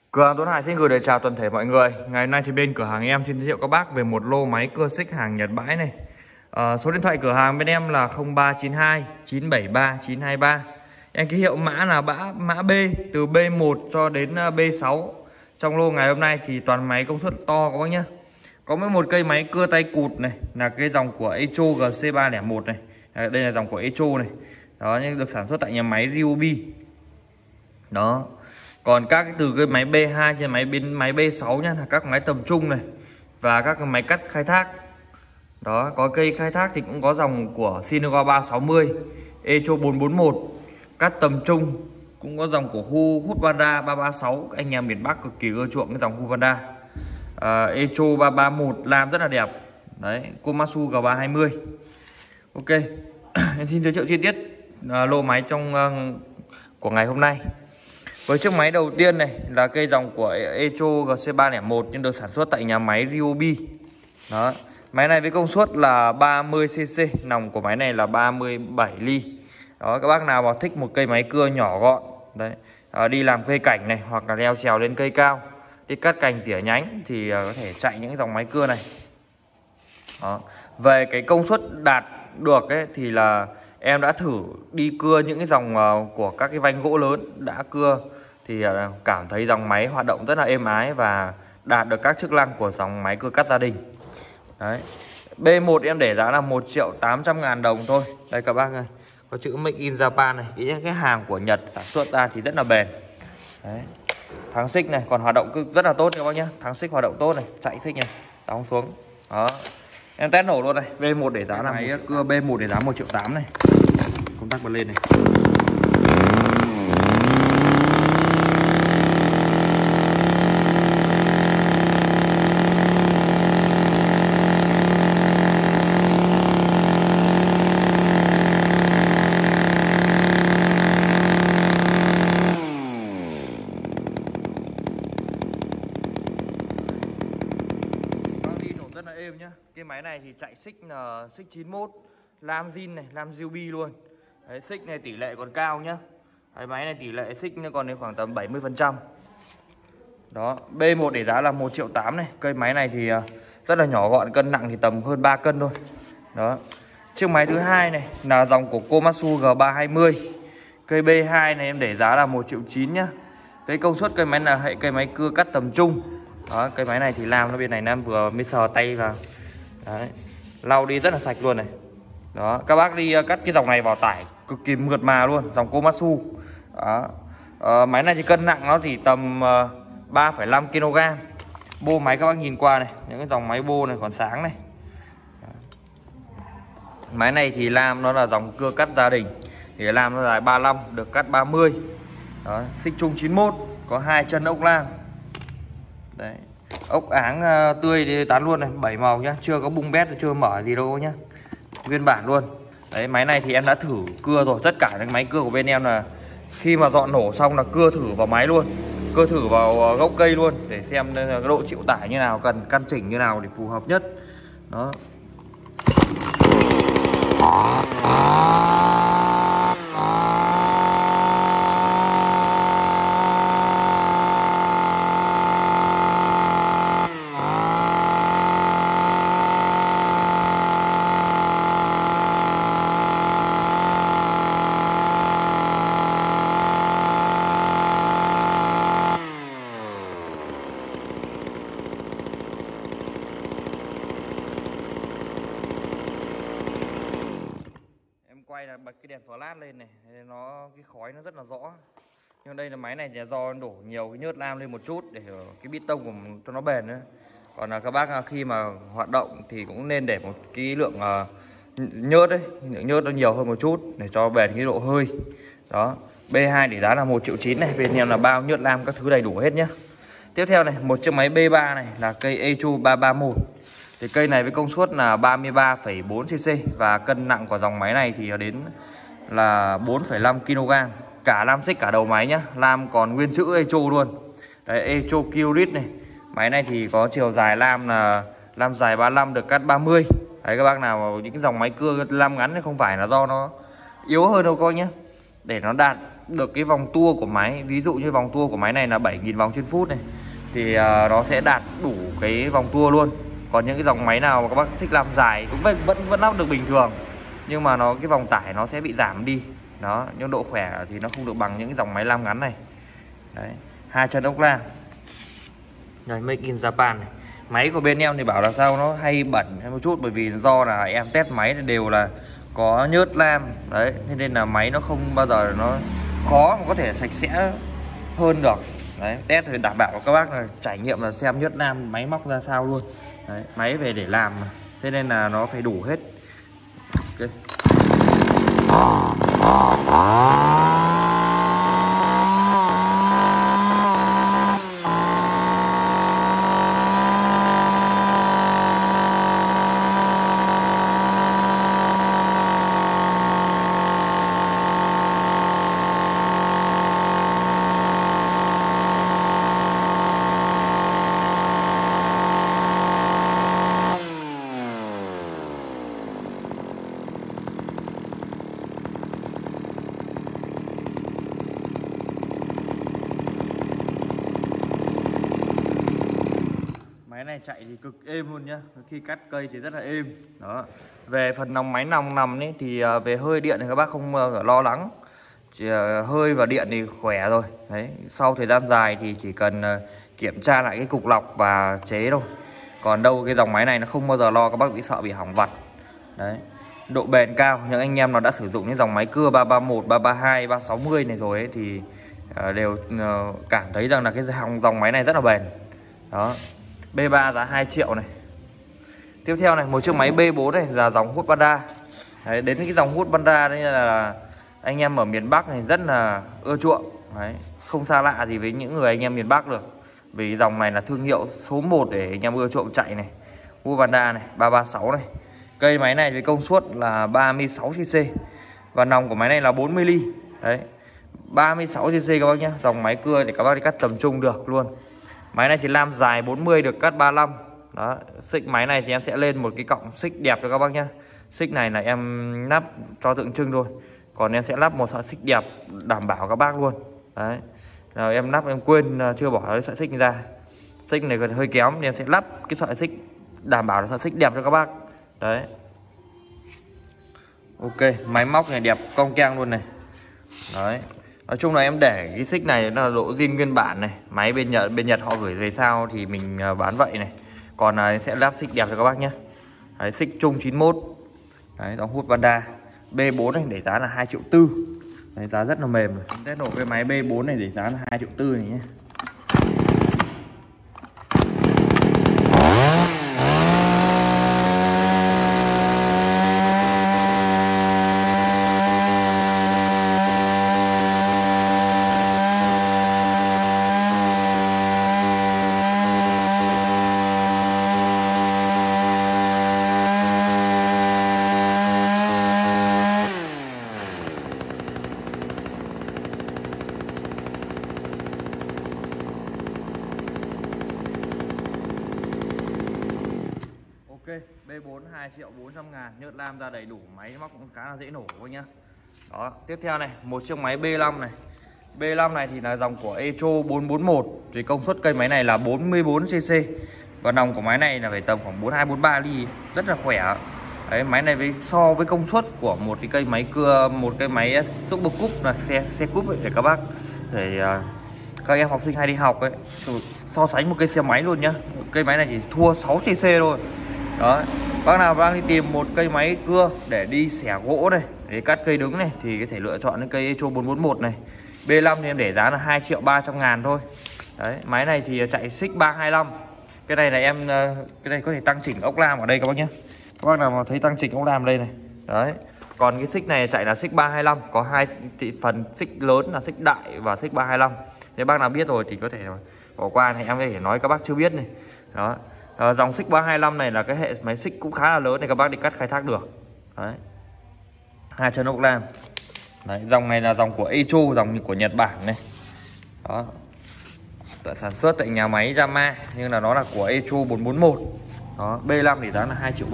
Cửa hàng Tuấn Hải xin gửi lời chào toàn thể mọi người. Ngày hôm nay thì bên cửa hàng em xin giới thiệu các bác về một lô máy cưa xích hàng Nhật bãi này. Số điện thoại cửa hàng bên em là 0392 973 923. Em ký hiệu mã là mã B từ B1 cho đến B6. Trong lô ngày hôm nay thì toàn máy công suất to các bác nhé. Có một cây máy cưa tay cụt này là cái dòng của Echo GC301 này. Đây là dòng của Echo này. Đó, nhưng được sản xuất tại nhà máy Ryobi. Đó. Còn các từ cái máy B2 trên máy B6 nhá là các máy tầm trung này và các cái máy cắt khai thác. Đó, có cây khai thác thì cũng có dòng của Sinoga 360, Echo 441. Cắt tầm trung cũng có dòng của Husqvarna 336, anh em miền Bắc cực kỳ ưa chuộng cái dòng Husqvarna. Echo 331 làm rất là đẹp. Đấy, Komatsu G320. Ok. Em xin giới thiệu chi tiết lô máy trong của ngày hôm nay. Với chiếc máy đầu tiên này là cây dòng của Echo GC301 nhưng được sản xuất tại nhà máy Ryobi. Đó. Máy này với công suất là 30cc, nòng của máy này là 37 ly. Đó, các bác nào mà thích một cây máy cưa nhỏ gọn đấy, đi làm cây cảnh này hoặc là leo trèo lên cây cao, đi cắt cành tỉa nhánh thì có thể chạy những dòng máy cưa này. Đó. Về cái công suất đạt được ấy, thì là em đã thử đi cưa những cái dòng của các cái vanh gỗ lớn đã cưa thì cảm thấy dòng máy hoạt động rất là êm ái và đạt được các chức năng của dòng máy cưa cắt gia đình. Đấy. B1 em để giá là 1.800.000 đồng thôi. Đây các bác ơi, có chữ Make in Japan này, cái hàng của Nhật sản xuất ra thì rất là bền. Đấy. Thắng xích này còn hoạt động rất là tốt các bác nhé. Thắng xích hoạt động tốt này, chạy xích này, đóng xuống. Đó. Em test nổ luôn này. B1 để giá là máy cưa B1 để giá 1.800.000 này. Công tắc bật lên này. Rất là êm nhá. Cái máy này thì chạy xích là xích 91, lam zin này, lam Ryobi luôn. Đấy, xích này tỷ lệ còn cao nhá. Cái máy này tỷ lệ xích nó còn đến khoảng tầm 70%. Đó, B1 để giá là 1.800.000 này. Cây máy này thì rất là nhỏ gọn, cân nặng thì tầm hơn 3 cân thôi. Đó. Chiếc máy thứ hai này là dòng của Komatsu G320. Cây B2 này em để giá là 1.900.000 nhá. Cái công suất cây máy là hệ cây máy cưa cắt tầm trung. Đó, cái máy này thì làm nó bên này Nam vừa mới sờ tay vào. Đấy, lau đi rất là sạch luôn này. Đó, các bác đi cắt cái dòng này vào tải cực kỳ mượt mà luôn, dòng Komatsu. Đó. Máy này thì cân nặng nó chỉ tầm 3,5 kg. Bô máy các bác nhìn qua này, những cái dòng máy bô này còn sáng này. Đó. Máy này thì lam nó là dòng cưa cắt gia đình. Thì lam nó dài 35, được cắt 30. Đó, xích chung 91, có 2 chân ốc lam. Đấy. Ốc áng tươi thì tán luôn này, 7 màu nhá, chưa có bung bét, chưa mở gì đâu nhá. Nguyên bản luôn. Đấy, máy này thì em đã thử cưa rồi, tất cả những máy cưa của bên em là khi mà dọn nổ xong là cưa thử vào máy luôn, cưa thử vào gốc cây luôn để xem cái độ chịu tải như nào, cần căn chỉnh như nào để phù hợp nhất. Đó. Quay là bật cái đèn flash lên này, nó cái khói nó rất là rõ. Nhưng đây là máy này là do đổ nhiều cái nhớt lam lên một chút để cái bít tông của cho nó bền nữa. Còn là các bác khi mà hoạt động thì cũng nên để một cái lượng nhớt đấy, lượng nhớt nó nhiều hơn một chút để cho bền cái độ hơi. Đó. B2 để giá là 1.900.000 này, bên em là bao nhớt lam các thứ đầy đủ hết nhá. Tiếp theo này, một chiếc máy B3 này là cây Echo 331. Thì cây này với công suất là 33,4cc và cân nặng của dòng máy này thì đến là 4,5 kg. Cả lam xích cả đầu máy nhá, lam còn nguyên chữ Echo luôn. Đấy, Echo Kyrit này. Máy này thì có chiều dài lam là lam dài 35, được cắt 30. Đấy, các bác nào những cái dòng máy cưa lam ngắn thì không phải là do nó yếu hơn đâu coi nhé. Để nó đạt được cái vòng tua của máy. Ví dụ như vòng tua của máy này là 7.000 vòng trên phút này, thì nó sẽ đạt đủ cái vòng tua luôn. Còn những cái dòng máy nào mà các bác thích làm dài cũng vẫn lắp được bình thường, nhưng mà cái vòng tải nó sẽ bị giảm đi. Đó, nhưng độ khỏe thì nó không được bằng những cái dòng máy lam ngắn này. Đấy, 2 chân ốc lam. Đây, Make in Japan này. Máy của bên em thì bảo là sao nó hay bẩn hay một chút, bởi vì do là em test máy thì đều là có nhớt lam. Đấy, thế nên là máy nó không bao giờ nó khó mà có thể sạch sẽ hơn được. Đấy, test thì đảm bảo các bác là trải nghiệm là xem nhớt lam máy móc ra sao luôn. Đấy, máy về để làm mà. Thế nên là nó phải đủ hết. Okay. Máy này chạy thì cực êm luôn nhá, khi cắt cây thì rất là êm. Đó. Về phần máy nòng ấy thì về hơi điện thì các bác không lo lắng. Chỉ hơi và điện thì khỏe rồi. Đấy, sau thời gian dài thì chỉ cần kiểm tra lại cái cục lọc và chế thôi. Còn đâu cái dòng máy này nó không bao giờ lo các bác bị sợ bị hỏng vặt. Đấy. Độ bền cao, những anh em nào đã sử dụng những dòng máy cưa 331, 332, 360 này rồi ấy, thì đều cảm thấy rằng là cái dòng máy này rất là bền. Đó. B3 giá 2 triệu này. Tiếp theo này, một chiếc máy B4 này là dòng hút Panda. Đấy, đến cái dòng hút Panda đây là anh em ở miền Bắc này rất là ưa chuộng. Đấy, không xa lạ gì với những người anh em miền Bắc được. Vì dòng này là thương hiệu số 1 để anh em ưa chuộng chạy này. Hút Panda này, 336 này. Cây máy này với công suất là 36cc. Và nòng của máy này là 40 ly. Đấy, 36cc các bác nhé. Dòng máy cưa để các bác đi cắt tầm trung được luôn. Máy này thì lam dài 40 được cắt 35. Đó, xích máy này thì em sẽ lên một cái cọng xích đẹp cho các bác nhé. Xích này là em lắp cho tượng trưng thôi. Còn em sẽ lắp một sợi xích đẹp đảm bảo các bác luôn. Đấy. Rồi em lắp em quên chưa bỏ cái sợi xích ra. Xích này còn hơi kém nên em sẽ lắp cái sợi xích đảm bảo là sợi xích đẹp cho các bác. Đấy. Ok, máy móc này đẹp cong keng luôn này. Đấy. Nói chung là em để cái xích này là độ zin nguyên bản này. Máy bên Nhật họ gửi về sao thì mình bán vậy này. Còn sẽ lắp xích đẹp cho các bác nhé. Đấy, xích chung 91. Đấy, đóng hút Panda B4 này để giá là 2,4 triệu. Đấy, giá rất là mềm rồi. Test nổ cái máy B4 này để giá là 2,4 triệu này nhé. B4 2.400.000, nhớt lam ra đầy đủ, máy móc cũng khá là dễ nổ thôi nhá. Đó, tiếp theo này, một chiếc máy B5 này. B5 này thì là dòng của Echo 441, thì công suất cây máy này là 44cc. Và nòng của máy này là phải tầm khoảng 42-43 ly, rất là khỏe. Đấy, máy này so với công suất của một cái cây máy cưa, một cái máy Super Cup là xe cúp ấy, để các bác để các em học sinh hay đi học ấy so sánh một cây xe máy luôn nhá. Cây máy này chỉ thua 6cc thôi. Đó, bác nào đang đi tìm một cây máy cưa để đi xẻ gỗ này, để cắt cây đứng này thì có thể lựa chọn cái cây Echo 441 này. B5 thì em để giá là 2.300.000 thôi. Đấy, máy này thì chạy xích 325. Cái này là em cái này có thể tăng chỉnh ốc lam ở đây các bác nhé. Các bác nào mà thấy tăng chỉnh ốc lam ở đây này. Đấy. Còn cái xích này chạy là xích 325, có hai phần xích lớn là xích đại và xích 325. Nếu bác nào biết rồi thì có thể bỏ qua này, em có thể nói các bác chưa biết này. Đó. Dòng xích 325 này là cái hệ máy xích cũng khá là lớn để các bác đi cắt khai thác được. Đấy. 2 chân ốc lam. Đấy, dòng này là dòng của Echo, dòng của Nhật Bản này. Đó. Tự sản xuất tại nhà máy Yamaha, nhưng là nó là của Echo 441. Đó, B5 thì giá là 2,3 triệu.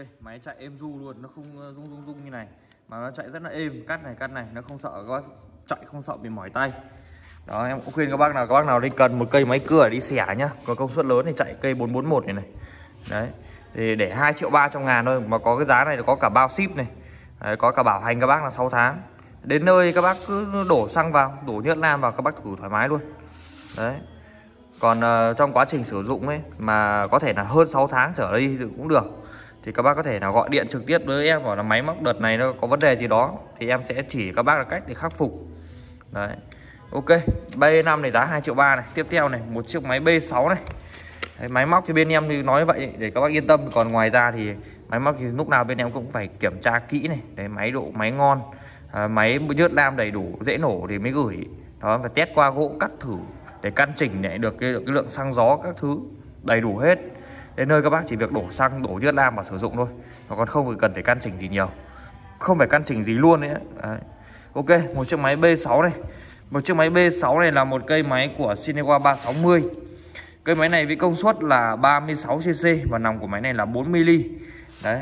máy chạy êm ru luôn, nó không rung như này mà nó chạy rất là êm, cắt này nó không sợ các bác chạy, không sợ bị mỏi tay. Đó, em cũng khuyên các bác nào đi cần một cây máy cưa đi xẻ nhá, có công suất lớn thì chạy cây 441 này. Đấy, thì để 2,3 triệu trong ngàn thôi mà có cái giá này, có cả bao ship này. Đấy, có cả bảo hành các bác là 6 tháng. Đến nơi các bác cứ đổ xăng vào, đổ nhớt lam vào, các bác thử thoải mái luôn. Đấy. Còn trong quá trình sử dụng ấy mà có thể là hơn 6 tháng trở đi thì cũng được, thì các bác có thể là gọi điện trực tiếp với em, bảo là máy móc đợt này nó có vấn đề gì đó thì em sẽ chỉ các bác là cách để khắc phục. Đấy. Ok, B5 này giá 2,3 triệu này. Tiếp theo này, một chiếc máy B6 này. Đấy, máy móc thì bên em thì nói vậy để các bác yên tâm, còn ngoài ra thì máy móc thì lúc nào bên em cũng phải kiểm tra kỹ này. Đấy, máy ngon, máy nhớt lam đầy đủ, dễ nổ thì mới gửi. Đó, và test qua gỗ cắt thử để căn chỉnh để được cái lượng xăng gió các thứ đầy đủ hết. Đến nơi các bác chỉ việc đổ xăng, đổ nhớt lam và sử dụng thôi, còn không cần phải căn chỉnh gì nhiều, không phải căn chỉnh gì luôn đấy. Đấy. Ok, một chiếc máy B6 này. Một chiếc máy B6 này là một cây máy của Shinewa 360. Cây máy này với công suất là 36cc và nòng của máy này là 4mm. Đấy.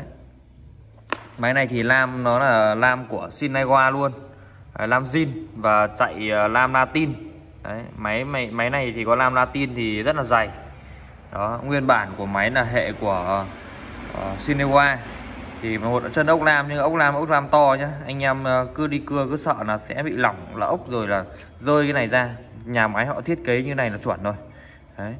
Máy này thì lam nó là lam của Shinewa luôn, lam zin và chạy lam latin. Đấy, máy này thì có lam latin thì rất là dày. Đó, nguyên bản của máy là hệ của Shinewa. Thì một chân ốc lam, nhưng ốc lam to nhá. Anh em cứ đi cưa cứ sợ là sẽ bị lỏng là ốc rồi là rơi cái này ra. Nhà máy họ thiết kế như này là chuẩn rồi. Đấy.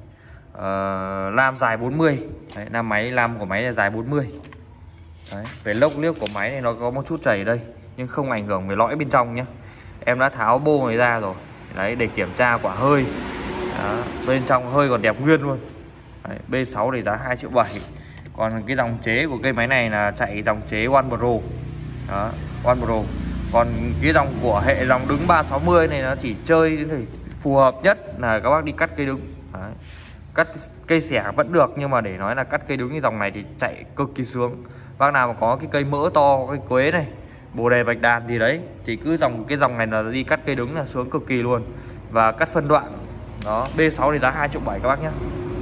Lam dài 40. Đấy, lam của máy là dài 40. Đấy. Về lốc liếc của máy này nó có một chút chảy ở đây nhưng không ảnh hưởng về lõi bên trong nhé. Em đã tháo bô này ra rồi. Đấy, để kiểm tra quả hơi. Đó, bên trong hơi còn đẹp nguyên luôn. Đấy, B6 này giá 2,7 triệu. Còn cái dòng chế của cây máy này là chạy dòng chế One Pro. Đó, One Pro. Còn cái dòng của hệ dòng đứng 360 này nó chỉ chơi thì phù hợp nhất là các bác đi cắt cây đứng. Đấy. Cắt cây xẻ vẫn được, nhưng mà để nói là cắt cây đứng như dòng này thì chạy cực kỳ sướng. Bác nào mà có cái cây mỡ to, cây quế này, bồ đề bạch đàn gì đấy thì cứ cái dòng này là đi cắt cây đứng là sướng cực kỳ luôn. Và cắt phân đoạn. Đó, B6 thì giá 2,7 triệu các bác nhé.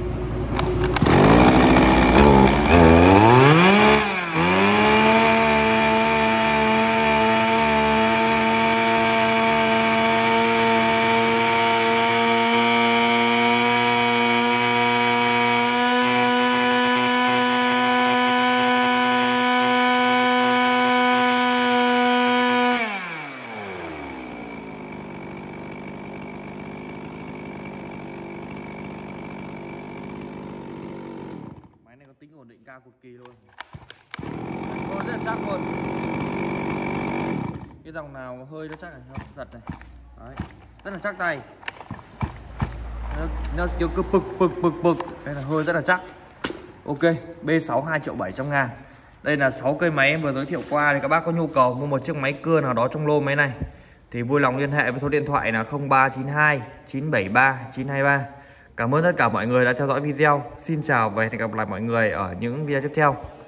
Tính ổn định cao cực kỳ luôn. Rất là chắc luôn. Cái dòng nào hơi nó chắc này, nó giật này. Đấy, rất là chắc tay. Nó kiểu cứ bực. Đây là hơi rất là chắc. Ok, B6 2,7 triệu trong ngàn. Đây là 6 cây máy em vừa giới thiệu qua. Thì các bác có nhu cầu mua một chiếc máy cưa nào đó trong lô máy này thì vui lòng liên hệ với số điện thoại là 0392 973 923. Cảm ơn tất cả mọi người đã theo dõi video. Xin chào và hẹn gặp lại mọi người ở những video tiếp theo.